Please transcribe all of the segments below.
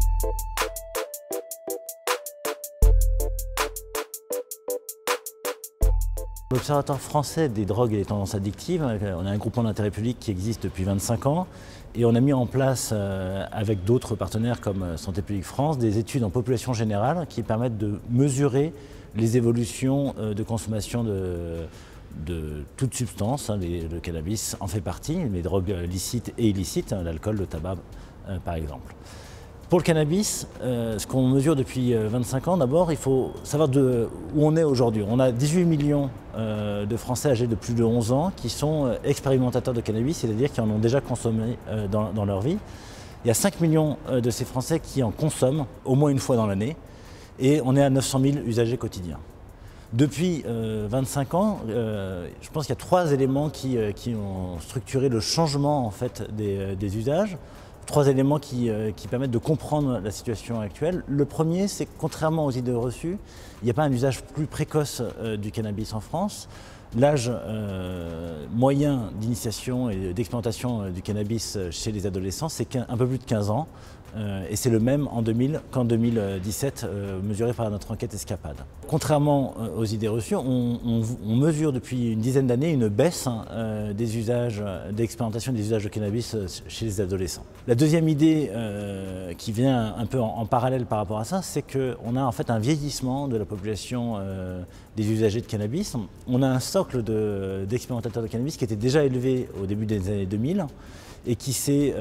L'Observatoire français des drogues et des tendances addictives, on a un groupement d'intérêt public qui existe depuis 25 ans et on a mis en place avec d'autres partenaires comme Santé publique France des études en population générale qui permettent de mesurer les évolutions de consommation de toute substance. Le cannabis en fait partie, les drogues licites et illicites, l'alcool, le tabac par exemple. Pour le cannabis, ce qu'on mesure depuis 25 ans, d'abord, il faut savoir où on est aujourd'hui. On a 18 millions de Français âgés de plus de 11 ans qui sont expérimentateurs de cannabis, c'est-à-dire qui en ont déjà consommé dans leur vie. Il y a 5 millions de ces Français qui en consomment au moins une fois dans l'année et on est à 900 000 usagers quotidiens. Depuis 25 ans, je pense qu'il y a 3 éléments qui ont structuré le changement en fait, des usages. 3 éléments qui permettent de comprendre la situation actuelle. Le premier, c'est que contrairement aux idées reçues, il n'y a pas un usage plus précoce du cannabis en France. L'âge moyen d'initiation et d'expérimentation du cannabis chez les adolescents, c'est un peu plus de 15 ans. Et c'est le même en 2000 qu'en 2017, mesuré par notre enquête Escapade. Contrairement aux idées reçues, on mesure depuis une dizaine d'années une baisse des usages, d'expérimentation des usages de cannabis chez les adolescents. La deuxième idée qui vient un peu en parallèle par rapport à ça, c'est qu'on a en fait un vieillissement de la population des usagers de cannabis. On a un socle d'expérimentateurs de cannabis qui était déjà élevé au début des années 2000 et qui s'est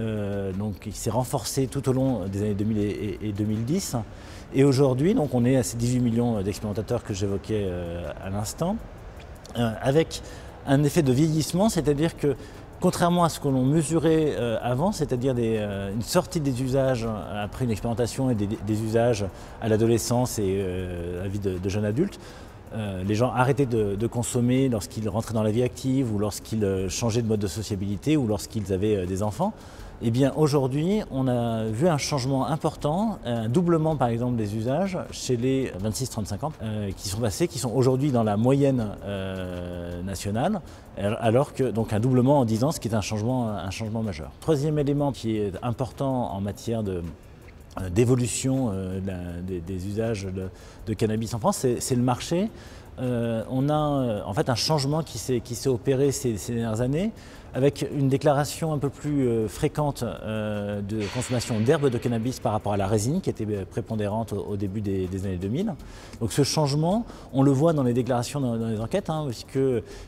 renforcé tout au long des années 2000 et 2010. Et aujourd'hui, on est à ces 18 millions d'expérimentateurs que j'évoquais à l'instant, avec un effet de vieillissement, c'est-à-dire que contrairement à ce que l'on mesurait avant, c'est-à-dire une sortie des usages après une expérimentation et des usages à l'adolescence et à la vie de jeunes adultes, les gens arrêtaient de consommer lorsqu'ils rentraient dans la vie active ou lorsqu'ils changeaient de mode de sociabilité ou lorsqu'ils avaient des enfants. Eh bien aujourd'hui, on a vu un changement important, un doublement par exemple des usages chez les 26-35 ans qui sont passés, qui sont aujourd'hui dans la moyenne nationale, alors que donc un doublement en 10 ans, ce qui est un changement majeur. Troisième élément qui est important en matière d'évolution des usages de cannabis en France, c'est le marché. On a en fait un changement qui s'est opéré ces dernières années avec une déclaration un peu plus fréquente de consommation d'herbes de cannabis par rapport à la résine qui était prépondérante au début des années 2000. Donc ce changement, on le voit dans les déclarations dans les enquêtes, puisque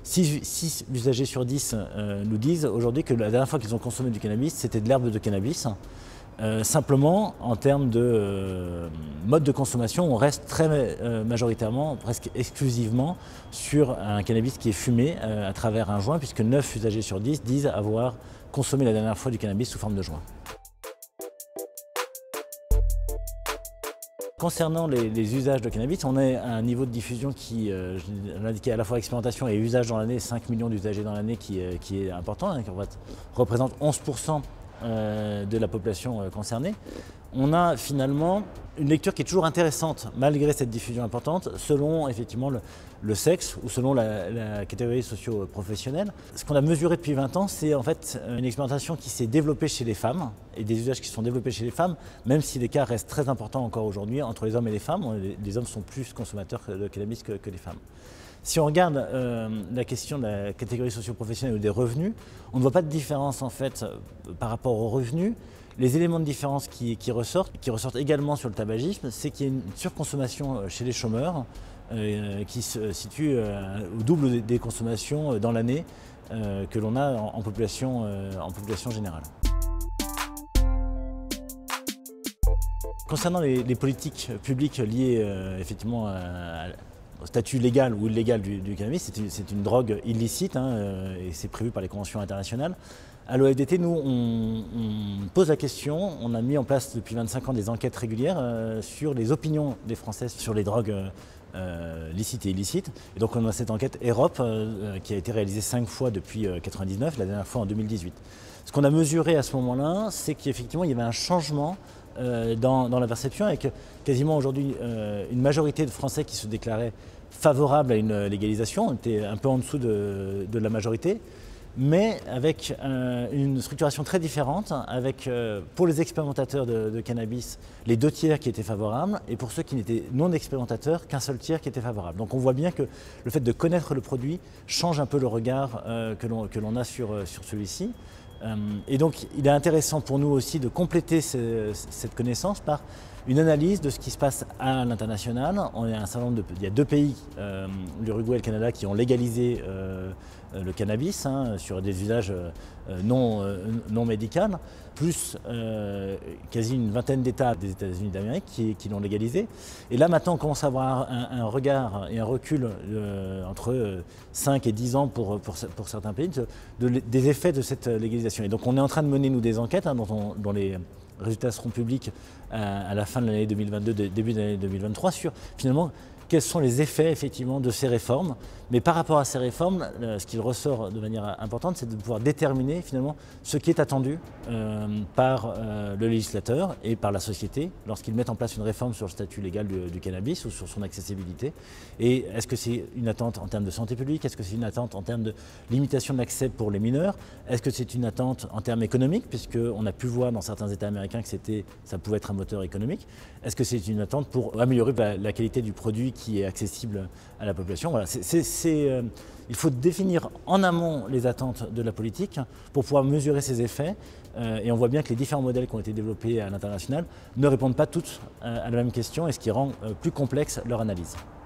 6 usagers sur 10 nous disent aujourd'hui que la dernière fois qu'ils ont consommé du cannabis, c'était de l'herbe de cannabis. Simplement, en termes de mode de consommation, on reste très majoritairement, presque exclusivement, sur un cannabis qui est fumé à travers un joint, puisque 9 usagers sur 10 disent avoir consommé la dernière fois du cannabis sous forme de joint. Concernant les usages de cannabis, on est à un niveau de diffusion qui, je l'indiquais, à la fois expérimentation et usage dans l'année, 5 millions d'usagers dans l'année qui est important, qui représente 11% de la population concernée. On a finalement une lecture qui est toujours intéressante malgré cette diffusion importante selon effectivement le sexe ou selon la catégorie socio-professionnelle. Ce qu'on a mesuré depuis 20 ans, c'est en fait une expérimentation qui s'est développée chez les femmes et des usages qui se sont développés chez les femmes, même si l'écart reste très important encore aujourd'hui entre les hommes et les femmes. Les hommes sont plus consommateurs de cannabis que les femmes. Si on regarde la question de la catégorie socio-professionnelle ou des revenus, on ne voit pas de différence en fait par rapport aux revenus. Les éléments de différence qui ressortent également sur le tabagisme, c'est qu'il y a une surconsommation chez les chômeurs qui se situe au double des consommations dans l'année que l'on a en population générale. Concernant les politiques publiques liées effectivement au statut légal ou illégal du cannabis, c'est une drogue illicite et c'est prévu par les conventions internationales. À l'OFDT, nous, on pose la question, on a mis en place depuis 25 ans des enquêtes régulières sur les opinions des Français sur les drogues licites et illicites. Et donc on a cette enquête EROP qui a été réalisée 5 fois depuis 1999, la dernière fois en 2018. Ce qu'on a mesuré à ce moment-là, c'est qu'effectivement il y avait un changement dans la perception, avec quasiment aujourd'hui une majorité de Français qui se déclaraient favorables à une légalisation. On était un peu en dessous de la majorité. mais avec une structuration très différente, avec pour les expérimentateurs de cannabis, les 2 tiers qui étaient favorables, et pour ceux qui n'étaient non expérimentateurs, qu'un seul tiers qui était favorable. Donc on voit bien que le fait de connaître le produit change un peu le regard que l'on a sur celui-ci. Et donc il est intéressant pour nous aussi de compléter cette connaissance par une analyse de ce qui se passe à l'international. Il y a 2 pays, l'Uruguay et le Canada, qui ont légalisé le cannabis sur des usages non médicaux, plus quasi une vingtaine d'États des États-Unis d'Amérique qui l'ont légalisé. Et là maintenant on commence à avoir un regard et un recul entre 5 et 10 ans pour certains pays des effets de cette légalisation. Et donc on est en train de mener nous des enquêtes dont les résultats seront publics à la fin de l'année 2022, début de l'année 2023, sur finalement quels sont les effets effectivement de ces réformes. Mais par rapport à ces réformes, ce qu'il ressort de manière importante, c'est de pouvoir déterminer finalement ce qui est attendu par le législateur et par la société lorsqu'ils mettent en place une réforme sur le statut légal du cannabis ou sur son accessibilité. Et est-ce que c'est une attente en termes de santé publique? Est-ce que c'est une attente en termes de limitation de l'accès pour les mineurs? Est-ce que c'est une attente en termes économiques, puisqu'on a pu voir dans certains États américains que ça pouvait être un moteur économique? Est-ce que c'est une attente pour améliorer la qualité du produit qui est accessible à la population? Voilà, il faut définir en amont les attentes de la politique pour pouvoir mesurer ses effets. Et on voit bien que les différents modèles qui ont été développés à l'international ne répondent pas tous à la même question, et ce qui rend plus complexe leur analyse.